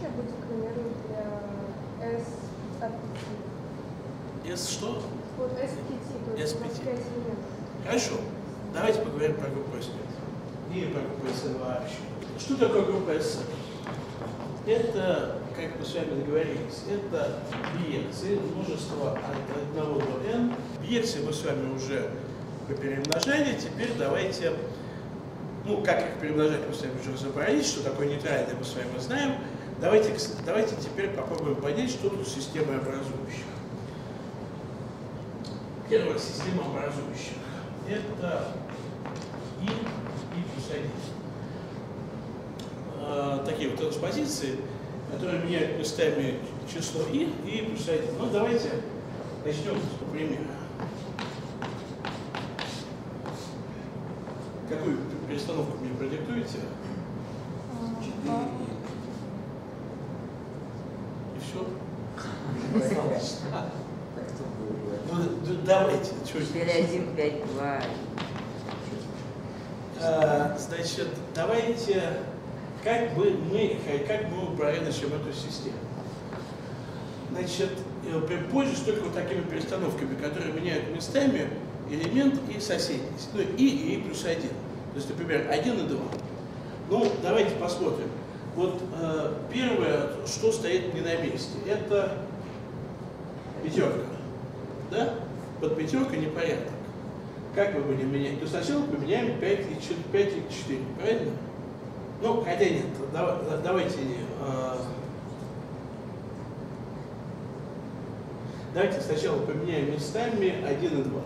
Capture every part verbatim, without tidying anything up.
следующее будет, к примеру, для эс от пяти. S что? Вот эс пять, то есть S у нас пять. пять элементов. Хорошо. Давайте поговорим про группу эс пять. И про группу эс эн вообще. Что такое группа эс эн? Это, как мы с вами договорились, это биекции, множество от одного до n. Биекции мы с вами уже перемножали. Теперь давайте, ну, как их перемножать, мы с вами уже разобрались, что такое нейтральное, мы с вами знаем. Давайте, давайте теперь попробуем понять, что тут система образующих. Первая система образующих – это и, и плюс один. А, такие вот транспозиции, которые меняют местами число и и плюс один. Ну, давайте начнем с примера. Какую перестановку мне продиктуете? четыре и. И все? Ну, давайте. четыре, один, пять, два. А, значит, давайте, как бы мы, как бы мы упорядочим эту систему. Значит, позже только вот такими перестановками, которые меняют местами элемент и соседний. Ну, и, и, и плюс один. То есть, например, один и два. Ну, давайте посмотрим. Вот э, первое, что стоит не на месте, это пятерка. Да? Под пятеркой непорядок. Как мы будем менять? То сначала поменяем пять и четыре, правильно? Ну, хотя нет, давай, давайте, э, давайте сначала поменяем местами один и два.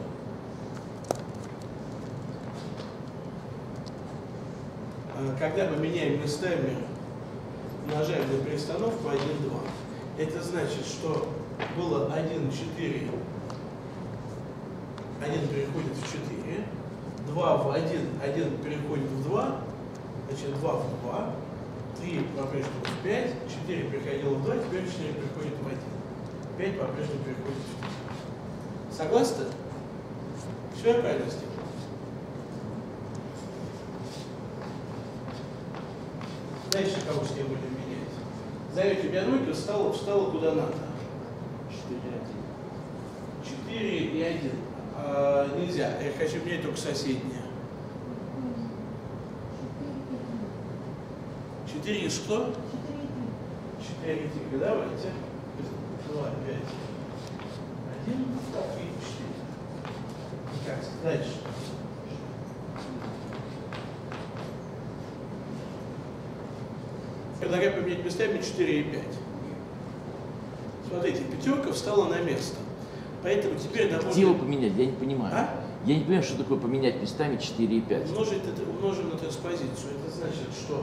Когда мы меняем местами, умножаем на перестановку один, два. Это значит, что было один, четыре, один переходит в четыре, два в один, один переходит в два, значит два в два, три по-прежнему в пять, четыре переходило в два, теперь четыре переходит в один, пять по-прежнему переходит в четыре. Согласны? Все я правильно сделал? Дальше кого с кем будем менять? Зовете биономию, встала, встала куда надо. четыре и один. А, нельзя. Я хочу менять только соседнее. четыре и что? четыре и три. Давайте. два, пять, один, и четыре. Как? Дальше. Предлагаю поменять местами четыре и пять. Смотрите, пятерка встала на место. Поэтому теперь нам Где его поменять? Я не понимаю. А? Я не понимаю, что такое поменять местами четыре и пять. Умножить это, умножим на транспозицию. Это значит, что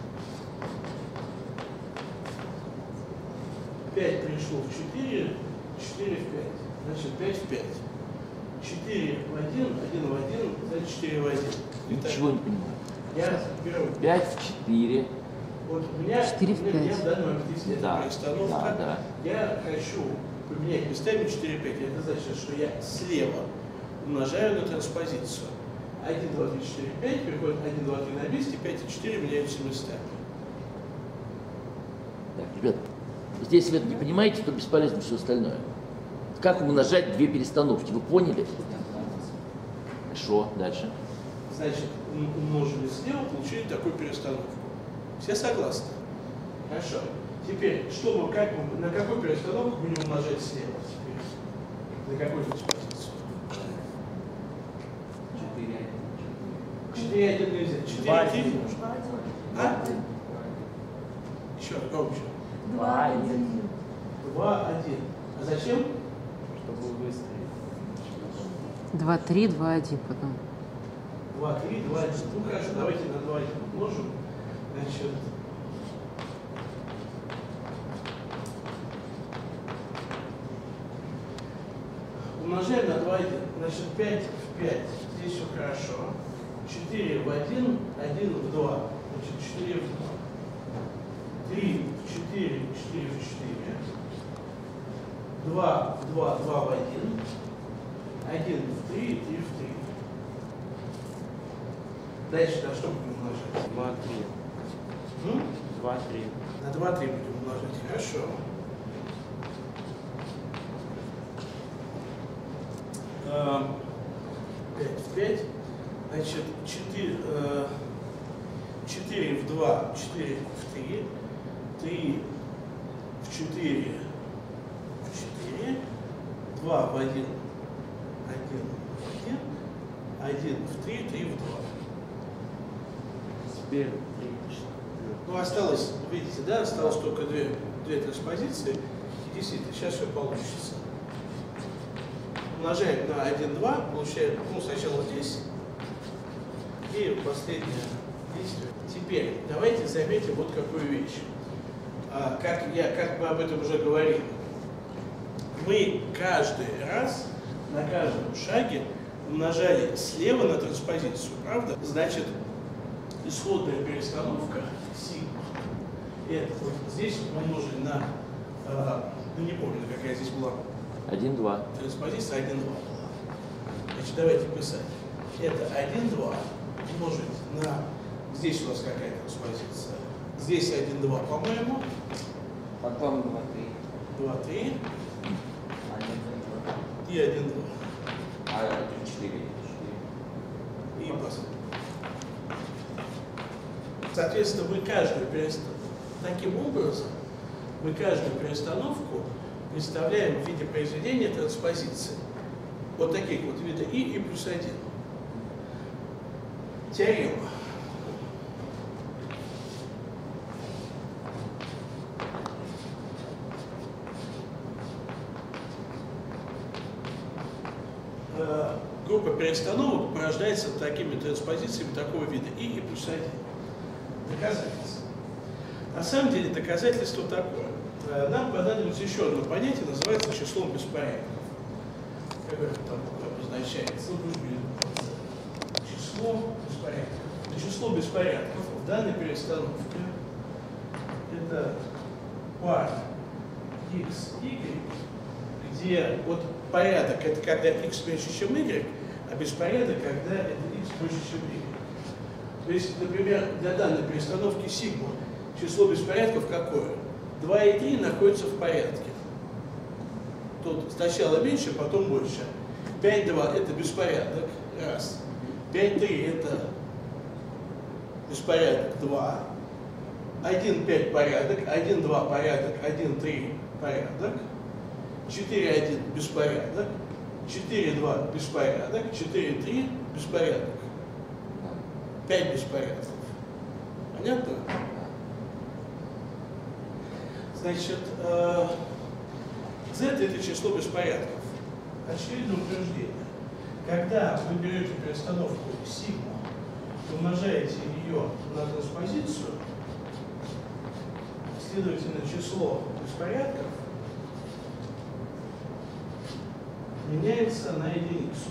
пять пришло в четыре, четыре в пять. Значит, пять в пять. четыре в один, один в один, значит четыре в один. Ничего не понимаю. Я беру. пять в четыре. Вот у меня, четыре в у меня, у меня пять. в данный момент есть Да, перестановка. да, да. Я хочу поменять местами четыре и пять. Это значит, что я слева умножаю на транспозицию. один, два, три, четыре, пять, переходит один, два, три на месте, пять и четыре меняются местами. Так, ребят, здесь вы это не понимаете, то бесполезно все остальное. Как умножать две перестановки? Вы поняли? Хорошо, дальше. Значит, умножили слева, получили такую перестановку. Все согласны? Хорошо. Теперь, что мы, как мы, на какую перестановку будем умножать слева? Теперь? На какую транспозицию? четыре, один нельзя. четыре, три можно. А? Еще раз, громче. два, один. два, один. А зачем? Чтобы быстрее. два, три, два, один потом. два, три, два, один. Ну хорошо, давайте на два, один умножим. Значит, умножаем на два, один. Значит, пять в пять. Здесь все хорошо. четыре в один, один в два. Значит, четыре в два. три в четыре, четыре в четыре. два в два, два в один. один в три, три в три. Дальше на что будем умножать? два, три. М? два, три. На два, три будем умножать. Хорошо. пять в пять. Значит, четыре, четыре в два, четыре в три. три в четыре в четыре. два в один, один в один. один в три, три в два. Теперь три, четыре. Ну, осталось, видите, да, осталось только две, две транспозиции. И действительно, сейчас все получится. Умножаем на один, два, получаем, ну, сначала здесь, и последнее действие. Теперь давайте заметим вот какую вещь. А, как, я, как мы об этом уже говорили, мы каждый раз на каждом шаге умножали слева на транспозицию, правда? Значит, исходная перестановка сигма, это вот здесь умножили на, э, ну не помню, какая здесь была один, два. транспозиция, один, два была. Значит, давайте писать. Это один, два умножить на, здесь у нас какая транспозиция? Здесь один, два, по-моему. Потом два, три. два, три один, два. и один, два. А, три, четыре. И последний. Соответственно, мы каждую перестановку, таким образом, мы каждую перестановку представляем в виде произведения транспозиции. Вот таких вот вида и и плюс один. Теорема. Э, группа перестановок порождается такими транспозициями такого вида и и плюс один. Доказательство. На самом деле доказательство такое. Нам понадобится еще одно понятие, называется числом беспорядков. Как это там обозначается? Число беспорядков. Число беспорядков в данной перестановке это пара x, y, где вот порядок это когда x меньше, чем y, а беспорядок, когда это x больше, чем y. То есть, например, для данной перестановки сигма число беспорядков какое? два и три находятся в порядке. Тут сначала меньше, потом больше. пять, два это беспорядок, раз. пять, три это беспорядок, два. один, пять порядок, один, два порядок, один, три порядок. четыре, один беспорядок, четыре, два беспорядок, четыре, три беспорядок. пять беспорядков. Понятно? Значит, э, z это число беспорядков. Очевидное утверждение. Когда вы берете перестановку сигма, умножаете ее на транспозицию, следовательно, число беспорядков меняется на единицу.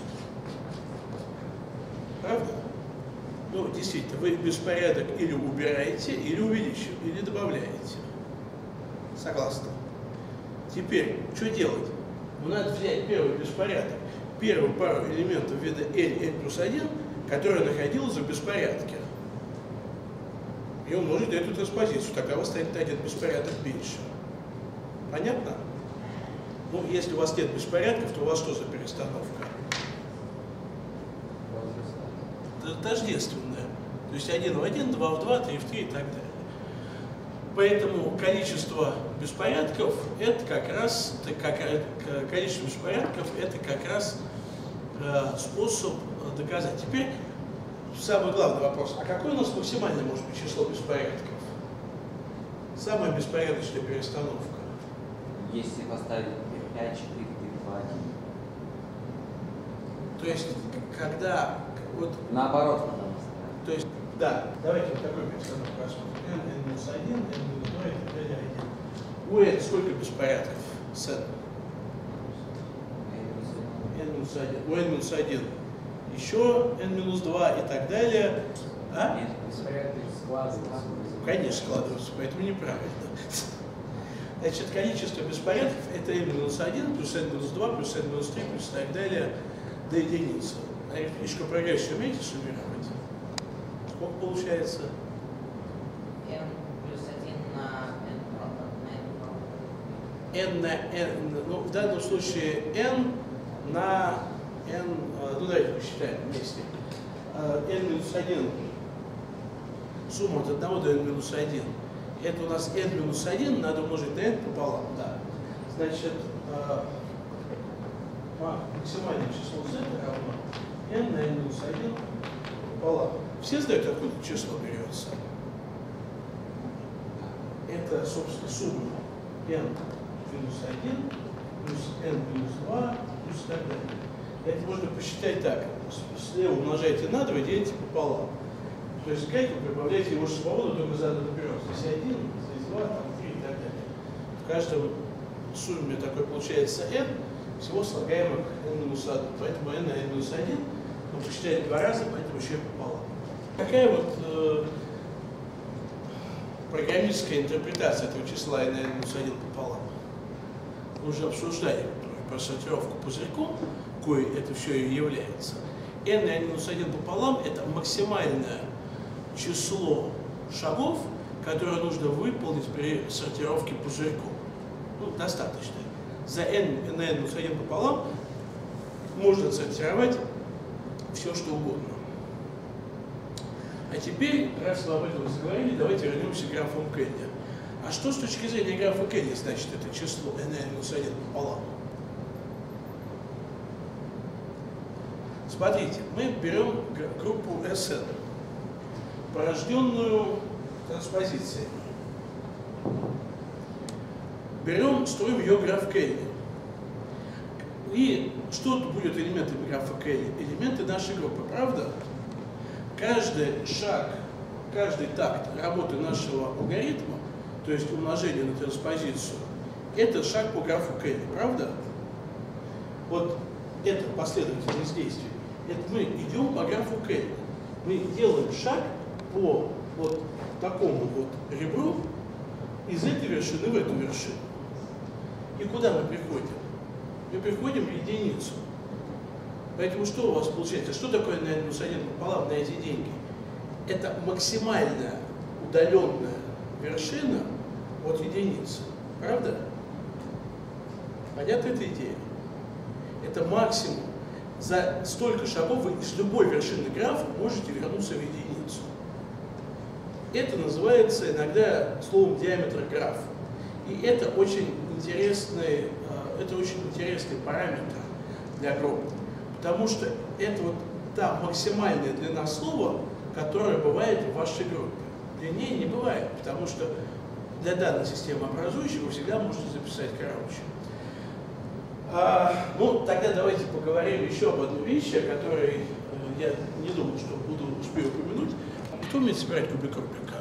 Правда? Ну, действительно, вы беспорядок или убираете, или увеличиваете, или добавляете. Согласны? Теперь, что делать? Ну, надо взять первый беспорядок, первую пару элементов вида L, L плюс один, которая находилась в беспорядке. И умножить на эту транспозицию, тогда у вас станет один беспорядок меньше. Понятно? Ну, если у вас нет беспорядков, то у вас что за перестановка? Тождественная. То есть один в один, два в два, три в три и так далее. Поэтому количество беспорядков это как раз как, количество беспорядков это как раз э, способ доказать. Теперь самый главный вопрос: а какое у нас максимальное может быть число беспорядков? Самая беспорядочная перестановка. Если поставить пять, четыре, три, два, один. То есть когда вот Наоборот, потому что. то есть да, давайте вот такой перестановку рассмотрим. n, n минус один, n минус два и так далее один. У n сколько беспорядков с n? n минус один. У n минус один еще n минус два и так далее. А? Беспорядки складываются. Конечно, складываются, поэтому неправильно. Значит, количество беспорядков это n минус один плюс n минус два плюс n минус три плюс и так далее до единицы. Арифметическую прогрессию умеете суммировать? Сколько получается? n плюс один n на n, ну, в данном случае n на n, ну давайте посчитаем вместе. n минус один, сумма от одного до n минус один. Это у нас n минус один, надо умножить на n пополам, да. Значит, максимальное число z равно n на n минус один пополам. Все знают, откуда число берется? Это, собственно, сумма n минус один плюс n минус два плюс так далее. Это можно посчитать так. Слева умножаете на два и делите пополам. То есть как вы прибавляете его свободу только задом наперед. Здесь один, здесь два, там три и так далее. В каждом сумме такой получается n, всего слагаемых n минус один. Поэтому n на n минус один мы посчитали два раза, поэтому еще и пополам. Такая вот э, программистская интерпретация этого числа n на n минус один пополам. Мы уже обсуждали про сортировку пузырьком, кое это все и является. n на n минус один пополам – это максимальное число шагов, которое нужно выполнить при сортировке пузырьком. Ну, достаточно. За n на n минус один пополам можно отсортировать все, что угодно. А теперь, раз мы об этом заговорили, давайте вернемся к графу Келли. А что с точки зрения графа Келли значит это число n на n минус один пополам? Смотрите, мы берем группу эс эн, порожденную транспозицией. Берем, строим ее граф Келли. И что будет элементами графа Келли? Элементы нашей группы, правда? Каждый шаг, каждый такт работы нашего алгоритма, то есть умножение на транспозицию, это шаг по графу Келли, правда? Вот это последовательность действий. Это мы идем по графу Келли. Мы делаем шаг по вот такому вот ребру из этой вершины в эту вершину. И куда мы приходим? Мы приходим в единицу. Поэтому что у вас получается? Что такое n на n минус один пополам на эти деньги? Это максимальная удаленная вершина от единицы. Правда? Понятна эта идея? Это максимум. За столько шагов вы из любой вершины графа можете вернуться в единицу. Это называется иногда словом диаметр графа. И это очень интересный, это очень интересный параметр для группы. Потому что это вот та максимальная длина слова, которая бывает в вашей группе. Длиннее не бывает, потому что для данной системы образующей вы всегда можете записать короче. А, ну, тогда давайте поговорим еще об одной вещи, о которой э, я не думал, что буду успею упомянуть. Кто умеет собирать кубик Рубика?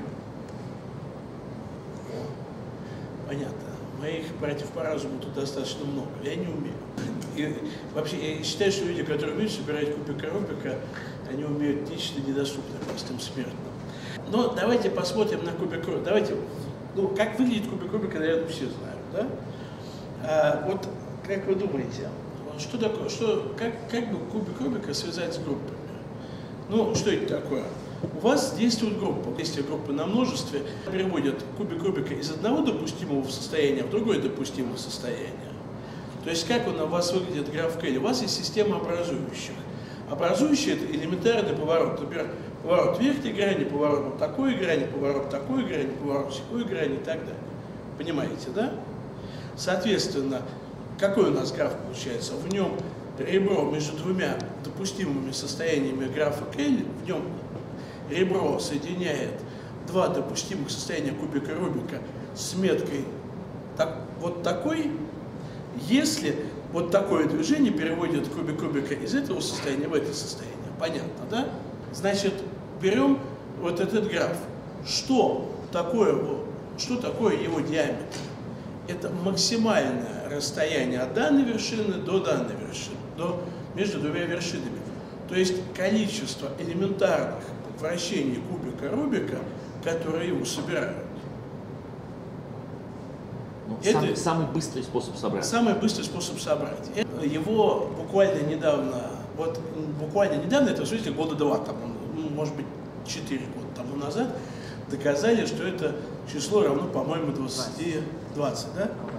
Понятно. Моих братьев по разуму тут достаточно много. Я не умею. И вообще, я считаю, что люди, которые умеют собирать кубик Рубика, они умеют нечто недоступное простым смертным. Но давайте посмотрим на кубик Рубика. Давайте, ну, как выглядит кубик Рубика, наверное, все знают, да? А, вот, как вы думаете, что такое, что, как, как бы кубик Рубика связать с группами? Ну, что это такое? У вас действует группа. Действие группы на множестве переводит кубик Рубика из одного допустимого состояния в другое допустимое состояние. То есть, как он у вас выглядит граф Келли? У вас есть система образующих. Образующие – это элементарный поворот. Например, поворот верхней грани, поворот вот такой грани, поворот такой грани, поворот такой грани и так далее. Понимаете, да? Соответственно, какой у нас граф получается? В нем ребро между двумя допустимыми состояниями графа Келли, в нем ребро соединяет два допустимых состояния кубика Рубика с меткой так, вот такой, если вот такое движение переводит кубик Рубика из этого состояния в это состояние. Понятно, да? Значит, берем вот этот граф. Что такое, что такое его диаметр? Это максимальное расстояние от данной вершины до данной вершины, до, между двумя вершинами. То есть количество элементарных вращений кубика Рубика, которые его собирают. Ну, это самый, самый быстрый способ собрать. Самый быстрый способ собрать. Его буквально недавно, вот буквально недавно, это в смысле года два, там, ну, может быть, четыре года тому назад, доказали, что это число равно, по-моему, двадцати, двадцать, да?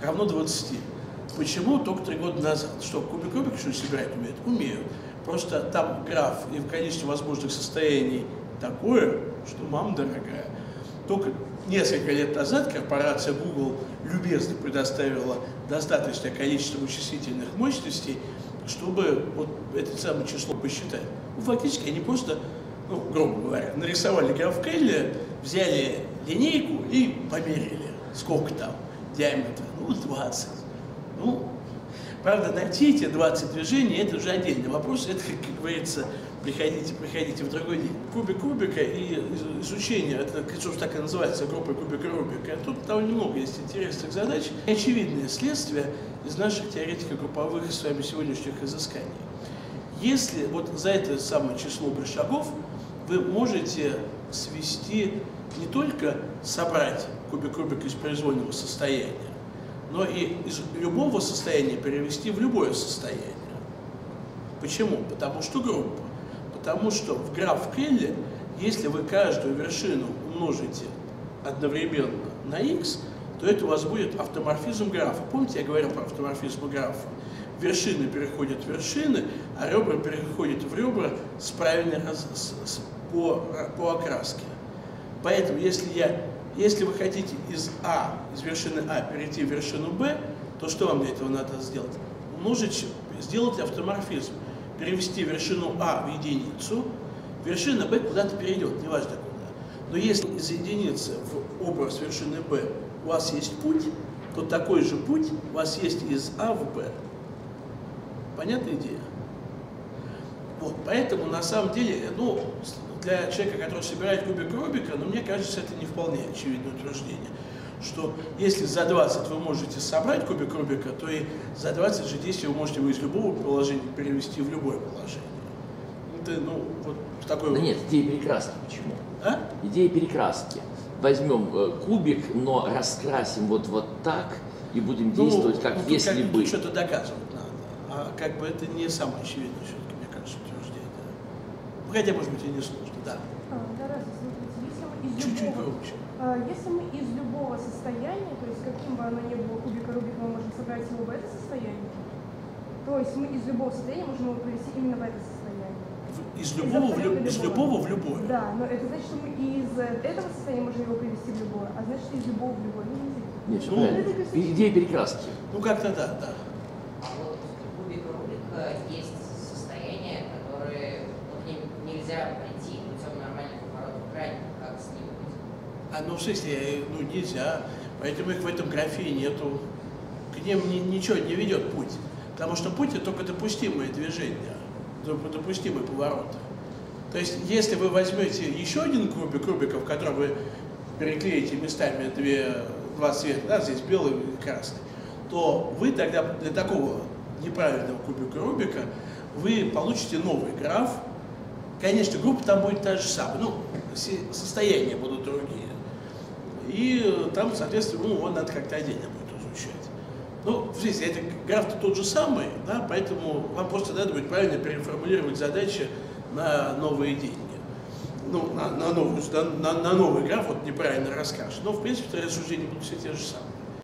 равно двадцати. Почему только три года назад? Что, кубик Рубика что собирать умеют? Умеют. Просто там граф и в количестве возможных состояний такое, что мама дорогая. Только несколько лет назад корпорация Google любезно предоставила достаточное количество вычислительных мощностей, чтобы вот это самое число посчитать. Ну, фактически они просто, ну, грубо говоря, нарисовали граф Келли, взяли линейку и померили, сколько там диаметр. Ну, двадцать. Ну, правда, найти эти двадцать движений, это уже отдельный вопрос. Это, как говорится, приходите, приходите в другой день. Кубик Рубика и изучение, это, собственно, так и называется, группа кубика Рубика. Тут довольно много есть интересных задач. Очевидное следствие из наших теоретико-групповых с вами сегодняшних изысканий. Если вот за это самое число шагов вы можете свести не только собрать кубик Рубика из произвольного состояния, но и из любого состояния перевести в любое состояние. Почему? Потому что группа. Потому что в граф Келли, если вы каждую вершину умножите одновременно на x, то это у вас будет автоморфизм графа. Помните, я говорил про автоморфизм графа? Вершины переходят в вершины, а ребра переходят в ребра с правильной раз, с, с, по, по окраске. Поэтому, если, я, если вы хотите из А, из вершины А перейти в вершину Б, то что вам для этого надо сделать? Умножить, сделать автоморфизм. Перевести вершину А в единицу, вершина Б куда-то перейдет, неважно куда. Но если из единицы в образ вершины Б у вас есть путь, то такой же путь у вас есть из А в Б. Понятная идея? Вот, поэтому на самом деле, ну, для человека, который собирает кубик Рубика, ну, мне кажется, это не вполне очевидное утверждение, что если за двадцать вы можете собрать кубик Рубика, то и за двадцать же действий вы можете его из любого положения перевести в любое положение. Это, ну, вот такой Да вот... нет, идея перекраски почему? А? Идея перекраски. Возьмем э, кубик, но раскрасим вот, вот так и будем действовать, ну, как ну, если как, бы. Что-то доказывать надо. А как бы это не самое очевидное, все-таки, мне кажется, утверждение. Хотя, может быть, и не сложно, да. А, да, раз, смотрите, если мы из Чуть-чуть любого, громче. а, если мы из любого состояния, то есть каким бы оно ни было кубика Рубика, мы можем собрать его в это состояние, то есть мы из любого состояния можем его привести именно в это состояние. В- Из любого, в, лю- из любого в любое. Да, но это значит, что мы из этого состояния можем его привести в любое, а значит, из любого в любое. Ну, не Нет, все Ну, правильно. Идея перекраски. Ну, как-то да, да. А вот у кубика Рубика есть состояния, которые вот, не- нельзя прийти путем нормальных поворотов грани, как с ним быть. А, ну, в смысле, ну, нельзя. Поэтому их в этом графе нету. К ним ни- ничего не ведет путь. Потому что путь – это только допустимые движения, доп- допустимые повороты. То есть, если вы возьмете еще один кубик Рубика, в котором вы переклеите местами две, два цвета, да, здесь белый и красный, то вы тогда для такого неправильного кубика Рубика вы получите новый граф. Конечно, группа там будет та же самая, ну, се- состояния будут другие. И там, соответственно, ну, его надо как-то отдельно будет изучать. Ну, в жизни это граф-то тот же самый, да, поэтому вам просто надо будет правильно переформулировать задачи на новые деньги. Ну, на, на, новую, на, на новый граф вот неправильно расскажешь. Но, в принципе, рассуждения будут все те же самые.